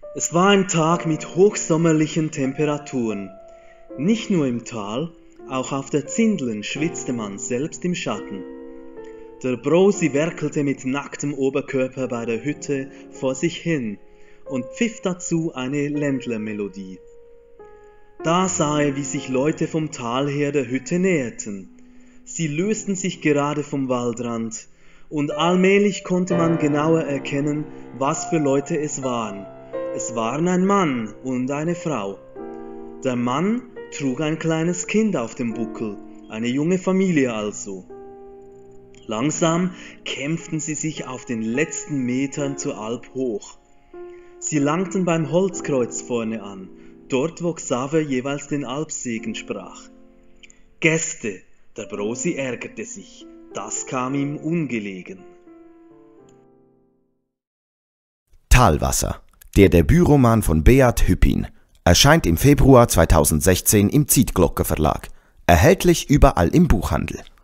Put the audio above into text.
Es war ein Tag mit hochsommerlichen Temperaturen. Nicht nur im Tal, auch auf der Zindlen schwitzte man selbst im Schatten. Der Brosi werkelte mit nacktem Oberkörper bei der Hütte vor sich hin und pfiff dazu eine Ländlermelodie. Da sah er, wie sich Leute vom Tal her der Hütte näherten. Sie lösten sich gerade vom Waldrand, und allmählich konnte man genauer erkennen, was für Leute es waren. Es waren ein Mann und eine Frau. Der Mann trug ein kleines Kind auf dem Buckel, eine junge Familie also. Langsam kämpften sie sich auf den letzten Metern zur Alp hoch. Sie langten beim Holzkreuz vorne an, dort wo Xaver jeweils den Alpsegen sprach. Gäste, der Brosi ärgerte sich, das kam ihm ungelegen. Talwasser, der Debütroman von Beat Hüppin, erscheint im Februar 2016 im Zietglocke Verlag, erhältlich überall im Buchhandel.